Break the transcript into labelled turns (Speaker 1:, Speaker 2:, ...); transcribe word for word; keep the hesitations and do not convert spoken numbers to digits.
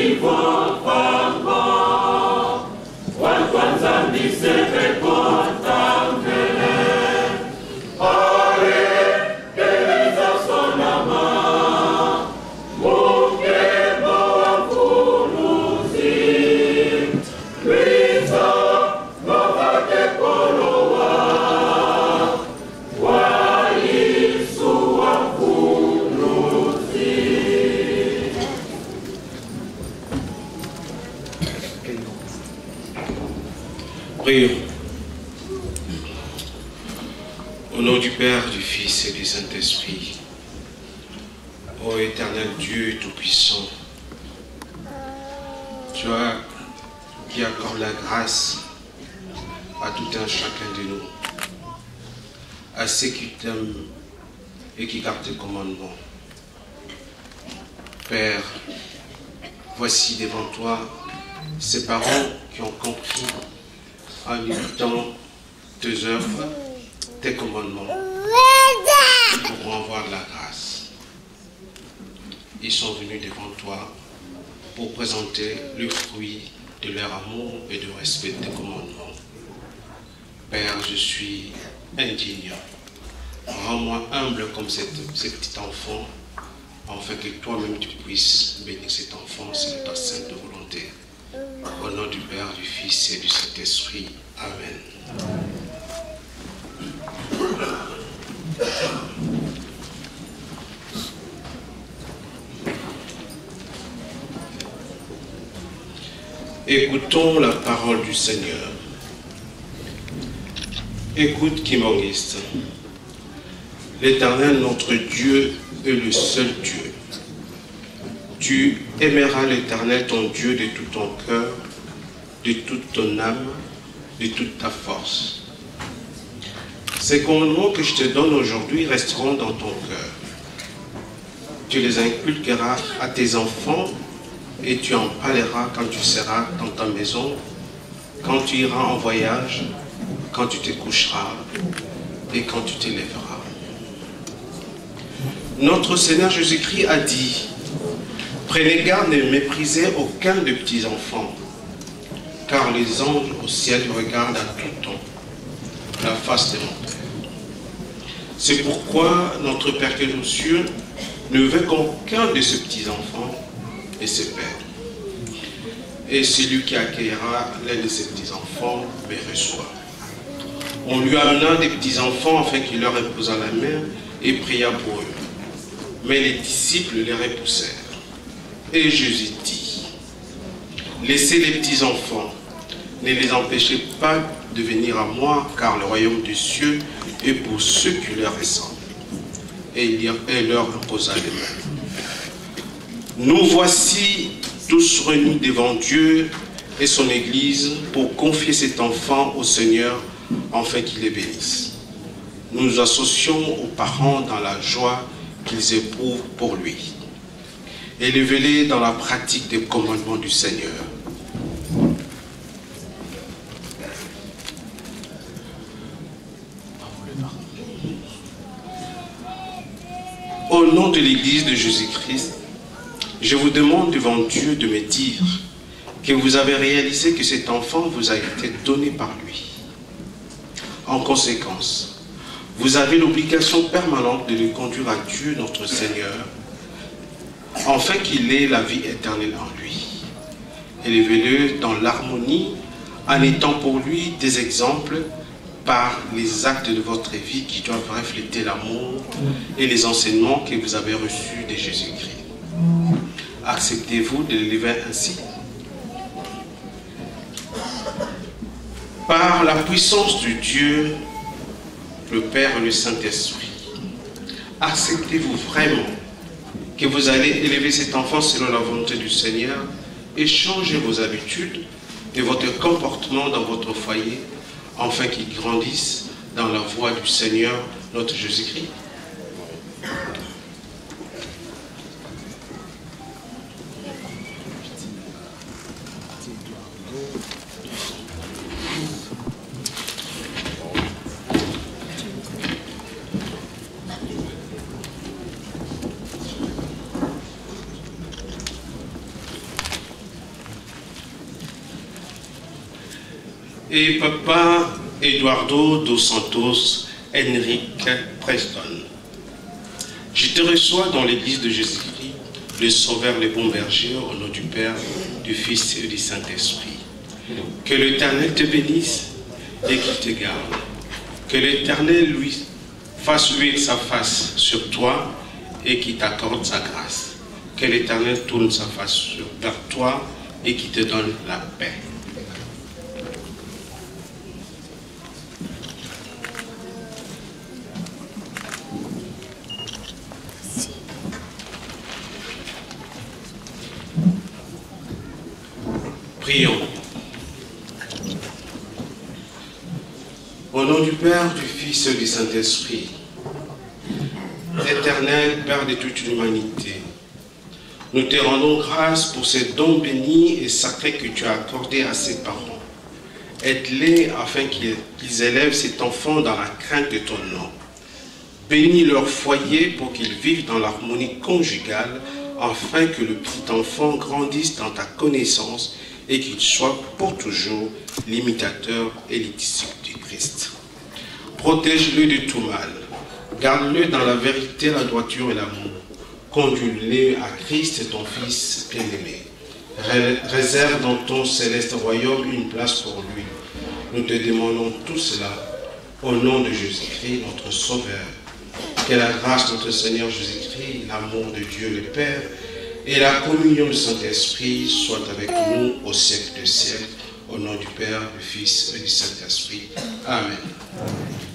Speaker 1: Prions. Au nom du Père, du Fils et du Saint-Esprit, ô éternel Dieu Tout-Puissant, toi qui accordes la grâce à tout un chacun de nous, à ceux qui t'aiment et qui gardent tes commandements. Père, voici devant toi ces parents qui ont compris en imitant tes œuvres, tes commandements, ils pourront avoir la grâce. Ils sont venus devant toi pour présenter le fruit de leur amour et de respect de tes commandements. Père, je suis indigne. Rends-moi humble comme cet, ce petit enfant, afin que toi-même tu puisses bénir cet enfant selon ta sainte volonté. Au nom du Père, du Fils et du Saint-Esprit. Amen. Écoutons la parole du Seigneur. Écoute, Kimongiste. L'Éternel, notre Dieu, est le seul Dieu. Tu aimeras l'Éternel, ton Dieu, de tout ton cœur, de toute ton âme, de toute ta force. Ces commandements que je te donne aujourd'hui resteront dans ton cœur. Tu les inculqueras à tes enfants et tu en parleras quand tu seras dans ta maison, quand tu iras en voyage, quand tu te coucheras et quand tu te lèveras. Notre Seigneur Jésus-Christ a dit: prenez garde de ne mépriser aucun des petits-enfants, car les anges au ciel regardent à tout temps la face de mon Père. C'est pourquoi notre Père qui est aux cieux ne veut qu'aucun de ces petits-enfants et se perde. Et celui qui accueillera l'un de ces petits-enfants me reçoit. On lui amena des petits-enfants afin qu'il leur imposa la main et pria pour eux. Mais les disciples les repoussèrent. Et Jésus dit: laissez les petits-enfants, ne les empêchez pas de venir à moi, car le royaume des cieux est pour ceux qui leur ressemblent. Et il leur imposa les mains. Nous voici tous réunis devant Dieu et son Église pour confier cet enfant au Seigneur, afin qu'il les bénisse. Nous nous associons aux parents dans la joie qu'ils éprouvent pour lui. Élevez-les dans la pratique des commandements du Seigneur. Au nom de l'Église de Jésus-Christ, je vous demande devant Dieu de me dire que vous avez réalisé que cet enfant vous a été donné par lui. En conséquence, vous avez l'obligation permanente de le conduire à Dieu notre Seigneur, afin qu'il ait la vie éternelle en lui. Élevez-le dans l'harmonie, en étant pour lui des exemples par les actes de votre vie qui doivent refléter l'amour et les enseignements que vous avez reçus de Jésus-Christ. Acceptez-vous de l'élever ainsi? Par la puissance de Dieu, le Père et le Saint-Esprit, acceptez-vous vraiment que vous allez élever cet enfant selon la volonté du Seigneur et changer vos habitudes et votre comportement dans votre foyer, afin qu'il grandisse dans la voie du Seigneur, notre Jésus-Christ? et Papa Eduardo dos Santos Henrique Preston. Je te reçois dans l'église de Jésus-Christ, le Sauveur, le bon berger, au nom du Père, du Fils et du Saint-Esprit. Que l'Éternel te bénisse et qu'il te garde. Que l'Éternel lui fasse luire sa face sur toi et qu'il t'accorde sa grâce. Que l'Éternel tourne sa face vers toi et qu'il te donne la paix. Prions. Au nom du Père, du Fils et du Saint-Esprit, Éternel Père de toute l'humanité, nous te rendons grâce pour ces dons bénis et sacrés que tu as accordés à ses parents. Aide-les afin qu'ils élèvent cet enfant dans la crainte de ton nom. Bénis leur foyer pour qu'ils vivent dans l'harmonie conjugale, afin que le petit enfant grandisse dans ta connaissance et qu'il soit pour toujours l'imitateur et le disciple du Christ. Protège-le de tout mal. Garde-le dans la vérité, la droiture et l'amour. Conduis-le à Christ, ton Fils bien-aimé. Réserve dans ton céleste royaume une place pour lui. Nous te demandons tout cela au nom de Jésus-Christ, notre Sauveur. Que la grâce de notre Seigneur Jésus-Christ, l'amour de Dieu le Père et la communion du Saint-Esprit soient avec nous au siècle des siècles. Au nom du Père, du Fils et du Saint-Esprit. Amen.